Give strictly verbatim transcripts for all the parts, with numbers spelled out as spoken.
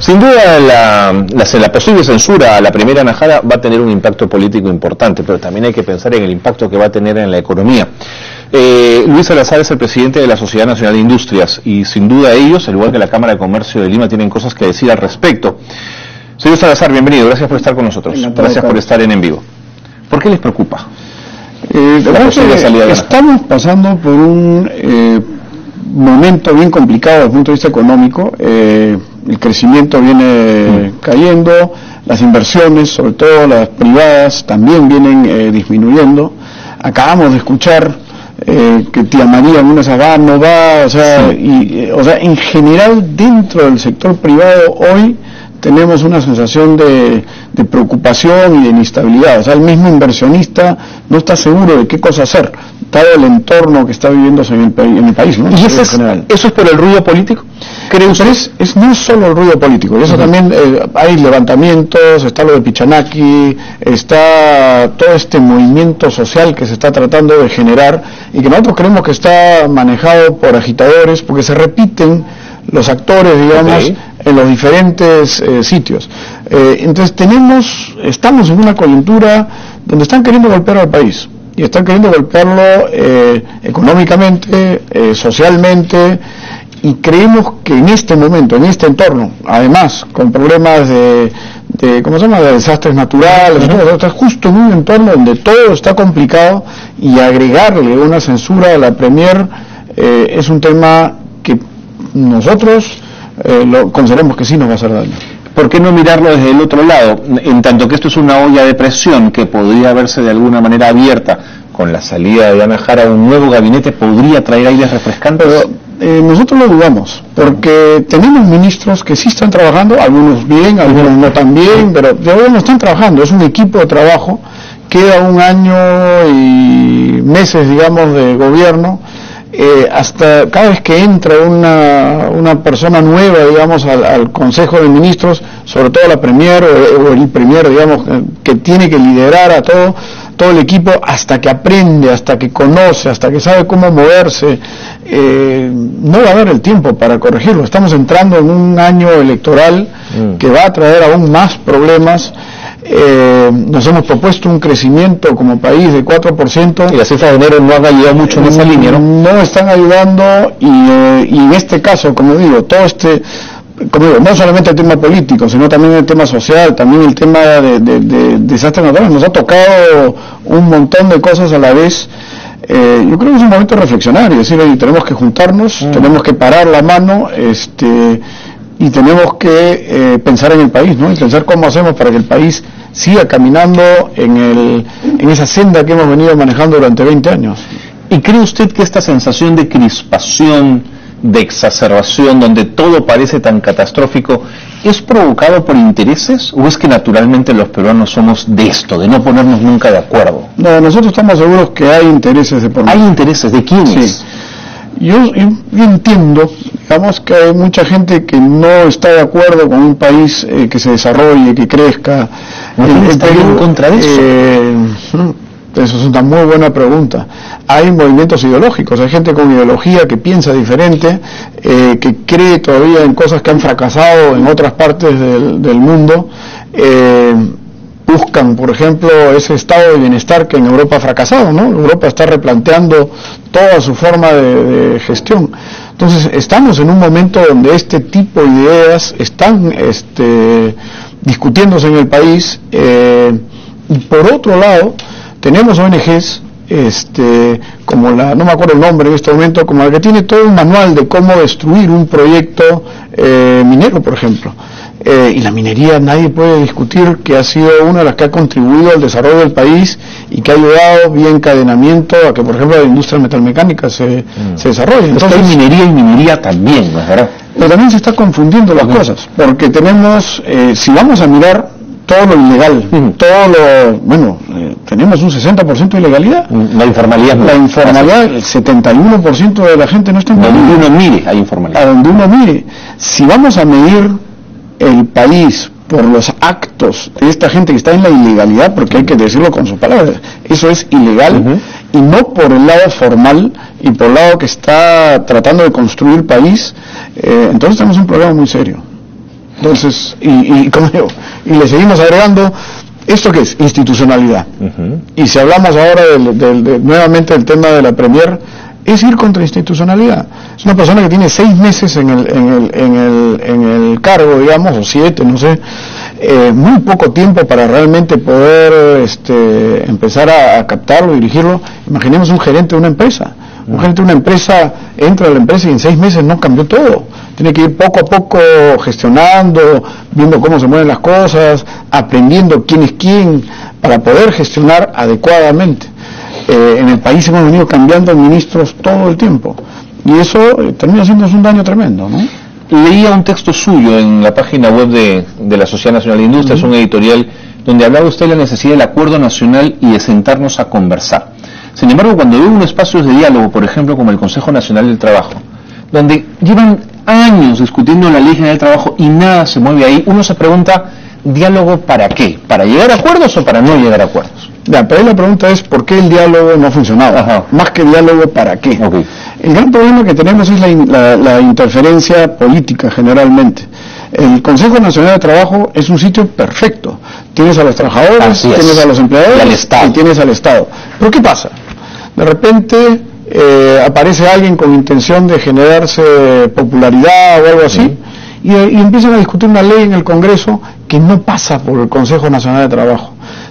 Sin duda la, la, la posible censura a la primera Najara va a tener un impacto político importante, pero también hay que pensar en el impacto que va a tener en la economía. Eh, Luis Salazar es el presidente de la Sociedad Nacional de Industrias y sin duda ellos, al igual que la Cámara de Comercio de Lima, tienen cosas que decir al respecto. Señor Salazar, bienvenido, gracias por estar con nosotros, gracias por estar en En Vivo. ¿Por qué les preocupa? Eh, la verdad que estamos pasando por un eh, momento bien complicado desde el punto de vista económico. Eh, el crecimiento viene mm. cayendo, las inversiones, sobre todo las privadas, también vienen eh, disminuyendo. Acabamos de escuchar eh, que Tía María en una saga no va, o sea, sí. y, eh, o sea, en general dentro del sector privado hoy tenemos una sensación de, de preocupación y de inestabilidad. O sea, el mismo inversionista no está seguro de qué cosa hacer, dado el entorno que está viviéndose en el, en el país, ¿no? ¿Y eso es, eso es por el ruido político? ¿Cree usted? Es, es no es solo el ruido político, y eso uh-huh. también eh, hay levantamientos, está lo de Pichanaki, está todo este movimiento social que se está tratando de generar y que nosotros creemos que está manejado por agitadores porque se repiten los actores, digamos, okay. en los diferentes eh, sitios. Eh, entonces tenemos, estamos en una coyuntura donde están queriendo golpear al país, y están queriendo golpearlo eh, económicamente, eh, socialmente, y creemos que en este momento, en este entorno, además, con problemas de, de ¿cómo se llama?, de desastres naturales, uh-huh. está justo en un entorno donde todo está complicado, y agregarle una censura a la Premier eh, es un tema que nosotros eh, lo consideramos que sí nos va a hacer daño. ¿Por qué no mirarlo desde el otro lado? En tanto que esto es una olla de presión que podría verse de alguna manera abierta con la salida de Diana Jara, un nuevo gabinete podría traer aires refrescantes. Pero eh, nosotros lo dudamos, porque tenemos ministros que sí están trabajando, algunos bien, algunos no tan bien, pero de verdad no están trabajando, es un equipo de trabajo, queda un año y meses, digamos, de gobierno. Eh, hasta cada vez que entra una, una persona nueva, digamos, al, al Consejo de Ministros, sobre todo la Premier o, o el Premier, digamos, que tiene que liderar a todo, todo el equipo, hasta que aprende, hasta que conoce, hasta que sabe cómo moverse, eh, no va a haber el tiempo para corregirlo. Estamos entrando en un año electoral mm. que va a traer aún más problemas. Eh, nos hemos propuesto un crecimiento como país de cuatro por ciento y las cifras de enero no han ayudado mucho en esa línea, ¿no? No están ayudando y, eh, y en este caso, como digo, todo este, como digo, no solamente el tema político, sino también el tema social, también el tema de, de, de desastres naturales, nos ha tocado un montón de cosas a la vez. Eh, yo creo que es un momento de reflexionar y decir, oye, tenemos que juntarnos, mm. tenemos que parar la mano, este y tenemos que eh, pensar en el país, ¿no? Y pensar cómo hacemos para que el país siga caminando en el en esa senda que hemos venido manejando durante veinte años. ¿Y cree usted que esta sensación de crispación, de exacerbación, donde todo parece tan catastrófico, es provocado por intereses o es que naturalmente los peruanos somos de esto, de no ponernos nunca de acuerdo? No, nosotros estamos seguros que hay intereses de por medio. ¿Hay intereses de quiénes? Sí. Yo, yo, yo entiendo, digamos, que hay mucha gente que no está de acuerdo con un país eh, que se desarrolle, que crezca. ¿No está en contra de eso? Eh, eso es una muy buena pregunta. Hay movimientos ideológicos, hay gente con ideología que piensa diferente, eh, que cree todavía en cosas que han fracasado en otras partes del, del mundo. Eh, buscan, por ejemplo, ese estado de bienestar que en Europa ha fracasado, ¿no? Europa está replanteando toda su forma de, de gestión. Entonces, estamos en un momento donde este tipo de ideas están este, discutiéndose en el país, eh, y por otro lado, tenemos O N Ges, este, como la, no me acuerdo el nombre en este momento, como la que tiene todo un manual de cómo destruir un proyecto eh, minero, por ejemplo. Eh, y la minería, nadie puede discutir que ha sido una de las que ha contribuido al desarrollo del país y que ha ayudado vía encadenamiento a que, por ejemplo, la industria metalmecánica se, mm. se desarrolle. Entonces, hay minería y minería también, ¿no es verdad? Pero también se está confundiendo las uh-huh. cosas, porque tenemos, eh, si vamos a mirar todo lo ilegal, uh-huh. todo lo, bueno, eh, tenemos un sesenta por ciento de ilegalidad. La informalidad. La informalidad, el setenta y uno por ciento de la gente no está en donde uno mire hay informalidad. A donde uno mire. Si vamos a medir el país por los actos de esta gente que está en la ilegalidad, porque hay que decirlo con sus palabras, eso es ilegal, uh-huh. y no por el lado formal y por el lado que está tratando de construir país, eh, entonces tenemos un problema muy serio. Entonces, y, y, como digo, y le seguimos agregando, ¿esto qué es? Institucionalidad. Uh-huh. Y si hablamos ahora del, del, de, nuevamente del tema de la Premier, es ir contra institucionalidad. Es una persona que tiene seis meses en el, en el, en el, en el cargo, digamos, o siete, no sé, eh, muy poco tiempo para realmente poder este, empezar a, a captarlo, dirigirlo. Imaginemos un gerente de una empresa. Un gerente de una empresa entra a la empresa y en seis meses no cambió todo. Tiene que ir poco a poco gestionando, viendo cómo se mueven las cosas, aprendiendo quién es quién, para poder gestionar adecuadamente. Eh, en el país hemos venido cambiando ministros todo el tiempo y eso eh, termina haciéndose un daño tremendo, ¿no? Leía un texto suyo en la página web de, de la Sociedad Nacional de Industrias, uh-huh. un editorial donde hablaba usted de la necesidad del acuerdo nacional y de sentarnos a conversar. Sin embargo, cuando veo un espacio de diálogo, por ejemplo, como el Consejo Nacional del Trabajo, donde llevan años discutiendo la Ley General del Trabajo y nada se mueve ahí, uno se pregunta, ¿diálogo para qué? ¿Para llegar a acuerdos o para no llegar a acuerdos? Ya, pero ahí la pregunta es ¿por qué el diálogo no ha funcionado? Ajá. Más que diálogo, ¿para qué? Okay. El gran problema que tenemos es la, la, la interferencia política generalmente. El Consejo Nacional de Trabajo es un sitio perfecto. Tienes a los trabajadores, tienes a los empleadores y, al Estado. y tienes al Estado. ¿Pero qué pasa? De repente eh, aparece alguien con intención de generarse popularidad o algo así, uh-huh. y, y empiezan a discutir una ley en el Congreso que no pasa por el Consejo Nacional de Trabajo.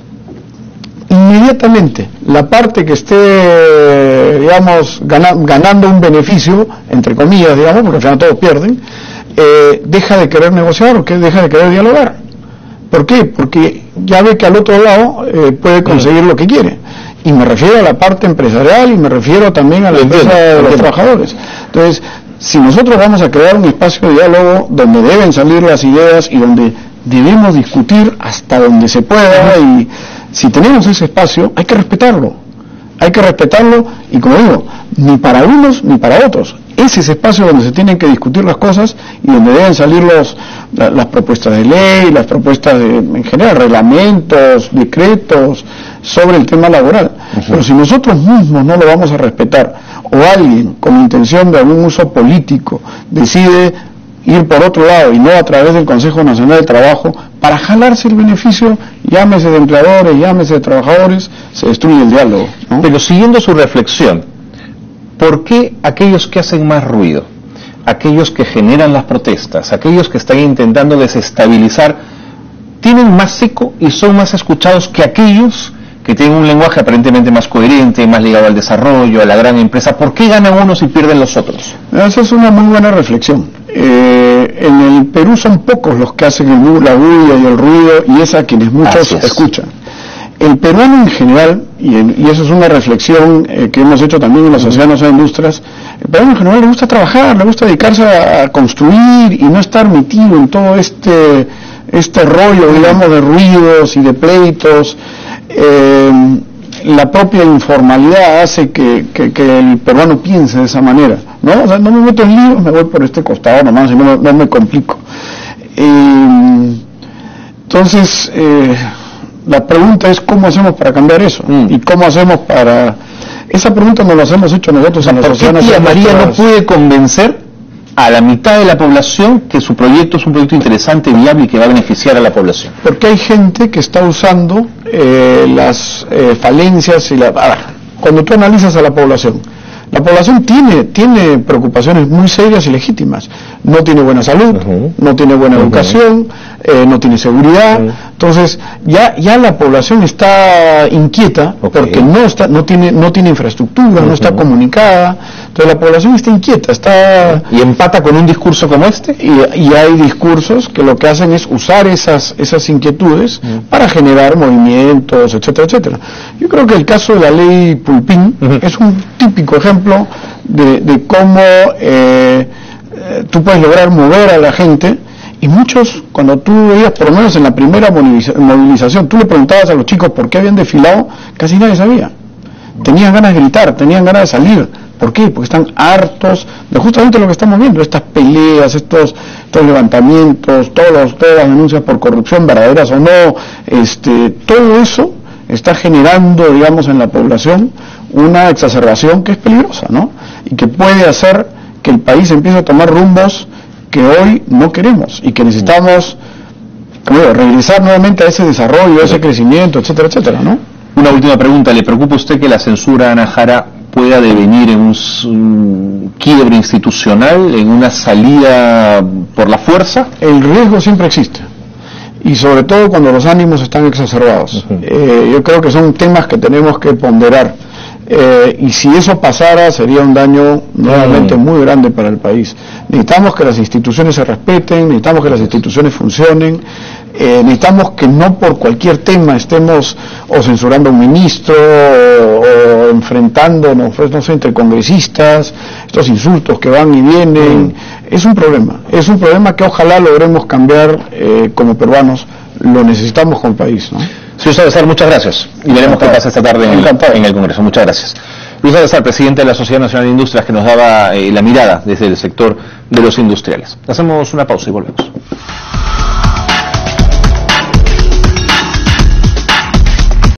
Inmediatamente, la parte que esté, digamos, gana, ganando un beneficio, entre comillas, digamos, porque al final todos pierden, eh, deja de querer negociar o que deja de querer dialogar. ¿Por qué? Porque ya ve que al otro lado eh, puede conseguir lo que quiere. Y me refiero a la parte empresarial y me refiero también a la empresa de los trabajadores. Entonces, si nosotros vamos a crear un espacio de diálogo donde deben salir las ideas y donde debemos discutir hasta donde se pueda, y si tenemos ese espacio, hay que respetarlo. Hay que respetarlo y, como digo, ni para unos ni para otros. Es ese espacio donde se tienen que discutir las cosas y donde deben salir los, la, las propuestas de ley, las propuestas de, en general, reglamentos, decretos sobre el tema laboral. Uh-huh. Pero si nosotros mismos no lo vamos a respetar, o alguien con intención de algún uso político decide ir por otro lado y no a través del Consejo Nacional de Trabajo para jalarse el beneficio, llámese de empleadores, llámese de trabajadores, se destruye el diálogo, ¿no? Pero siguiendo su reflexión, ¿por qué aquellos que hacen más ruido, aquellos que generan las protestas, aquellos que están intentando desestabilizar, tienen más eco y son más escuchados que aquellos que tienen un lenguaje aparentemente más coherente, más ligado al desarrollo, a la gran empresa? ¿Por qué ganan unos y pierden los otros? Esa es una muy buena reflexión. Eh, en el Perú son pocos los que hacen el, la bulla y el ruido, y es a quienes muchos escuchan. El peruano en general, y, en, y eso es una reflexión eh, que hemos hecho también en la Sociedad Nacional de Industrias, el peruano en general le gusta trabajar, le gusta dedicarse a, a construir y no estar metido en todo este, este rollo, digamos, de ruidos y de pleitos. Eh, la propia informalidad hace que, que, que el peruano piense de esa manera, ¿no? O sea, no me meto en líos, me voy por este costado nomás y no, no me complico. Eh, entonces, eh, la pregunta es cómo hacemos para cambiar eso, mm. y cómo hacemos para... Esa pregunta nos la hemos hecho nosotros en la Sociedad Nacional. ¿Por qué Tía María no puede convencer a la mitad de la población que su proyecto es un proyecto interesante, viable y que va a beneficiar a la población? Porque hay gente que está usando eh, las eh, falencias y la... A ver, cuando tú analizas a la población, la población tiene tiene preocupaciones muy serias y legítimas. No tiene buena salud, uh-huh. no tiene buena uh-huh. educación, eh, no tiene seguridad. Uh-huh. Entonces, ya ya la población está inquieta, okay. porque no está no tiene no tiene infraestructura, uh-huh. no está comunicada. Entonces la población está inquieta, está... ¿Y empata con un discurso como este? Y, y hay discursos que lo que hacen es usar esas esas inquietudes uh-huh. para generar movimientos, etcétera, etcétera. Yo creo que el caso de la ley Pulpín uh-huh. es un típico ejemplo de, de cómo eh, eh, tú puedes lograr mover a la gente. Y muchos, cuando tú veías, por lo menos en la primera movilización, tú le preguntabas a los chicos por qué habían desfilado, casi nadie sabía. Tenían ganas de gritar, tenían ganas de salir. ¿Por qué? Porque están hartos de justamente lo que estamos viendo, estas peleas, estos, estos levantamientos, todos los, todas las denuncias por corrupción, verdaderas o no, este, todo eso está generando, digamos, en la población una exacerbación que es peligrosa, ¿no? Y que puede hacer que el país empiece a tomar rumbos que hoy no queremos y que necesitamos bueno, regresar nuevamente a ese desarrollo, a ese crecimiento, etcétera, etcétera, ¿no? Una última pregunta, ¿le preocupa a usted que la censura a Ana Jara pueda devenir en un, un quiebre institucional, en una salida por la fuerza? El riesgo siempre existe, y sobre todo cuando los ánimos están exacerbados. Uh-huh. eh, yo creo que son temas que tenemos que ponderar, eh, y si eso pasara sería un daño nuevamente uh-huh. muy grande para el país. Necesitamos que las instituciones se respeten, necesitamos que las instituciones funcionen, eh, necesitamos que no por cualquier tema estemos o censurando a un ministro o, o enfrentándonos, pues, no sé, entre congresistas, estos insultos que van y vienen. Mm. Es un problema, es un problema que ojalá logremos cambiar eh, como peruanos, lo necesitamos con el país, ¿no? Señor Salazar, muchas gracias y veremos qué pasa esta tarde en el, en el Congreso. Muchas gracias. Luis Salazar, presidente de la Sociedad Nacional de Industrias, que nos daba eh, la mirada desde el sector de los industriales. Hacemos una pausa y volvemos.